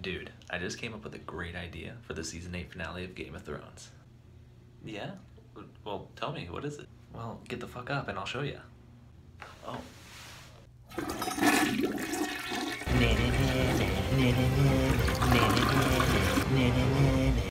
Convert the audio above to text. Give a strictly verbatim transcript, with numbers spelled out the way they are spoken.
Dude, I just came up with a great idea for the season eight finale of Game of Thrones. Yeah? Well, tell me, what is it? Well, get the fuck up and I'll show you. Oh.